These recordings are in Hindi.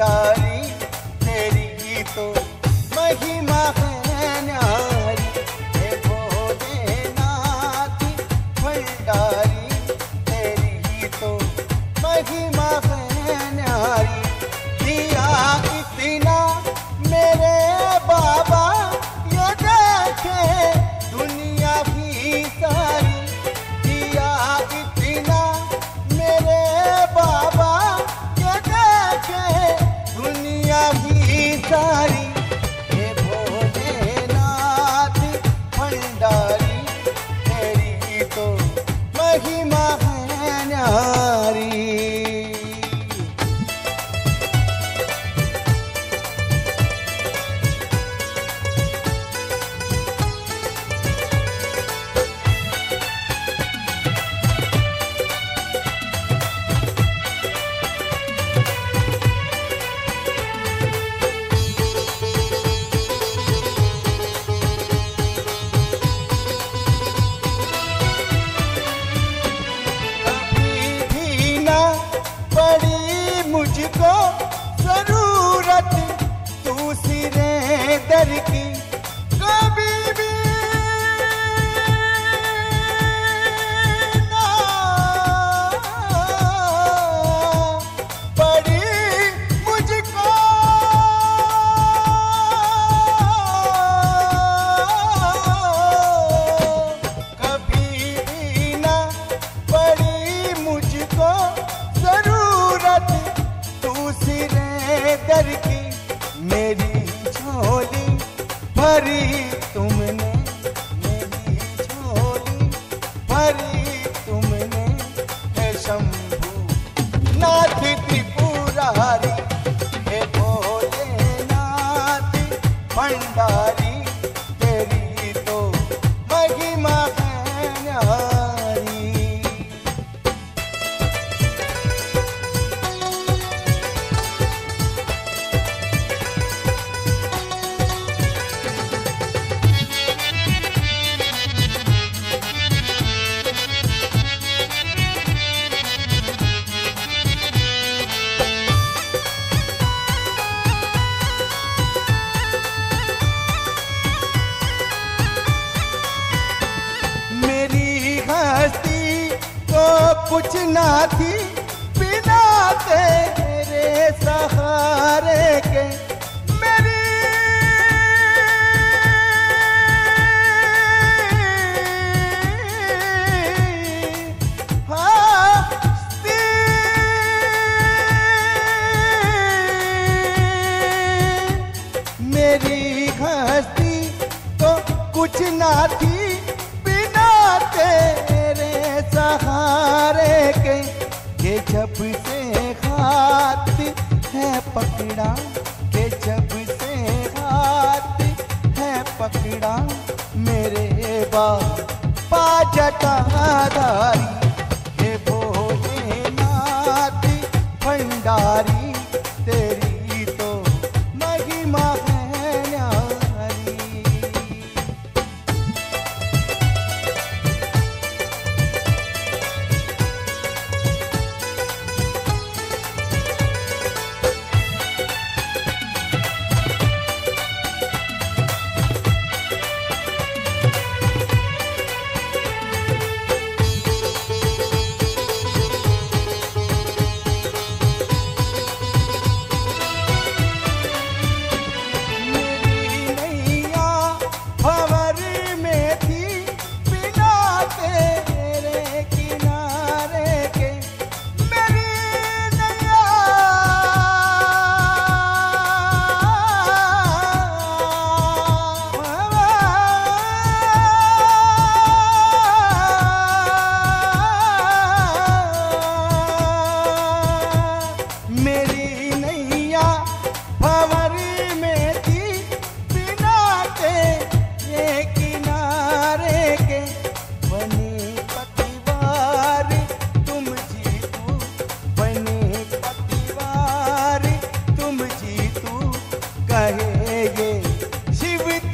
भंडारी तेरी ही तो महिमा है न्यारी। हे भोलेनाथ भंडारी तेरी ही तो महिमा है न्यारी। दिया इतना मेरे बाबा ये देखे दुनिया भी सारी। दिया इतना मेरे बाबा ये देखे दुनिया भी सारी। हे भोलेनाथ भंडारी तेरी तो महिमा है न्यारी। मुझको जरूरत तू सिरे दर की कभी भी ना पड़ी मुझको। कभी भी ना पड़ी मुझको जरूरत सिरे दर की। मेरी झोली भरी तुमने, मेरी झोली भरी तुमने है शंभू नाथ त्रिपुरारी। हे भोलेनाथ भंडारी तेरी तो महिमा है न्यारी। कुछ ना थी बिना तेरे सहारे के। मेरी हस्ती मेरी हस्ती तो कुछ ना थी बिना तेरे सहारे के। ये जब से हाथ है पकड़ा, ये जब से हाथ है पकड़ा मेरे बाबा जटाधारी। हे भोलेनाथ भंडारी तेरी तो महिमा है न्यारी।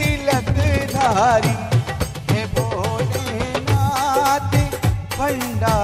धारी। हे भोलेनाथ भंडारी।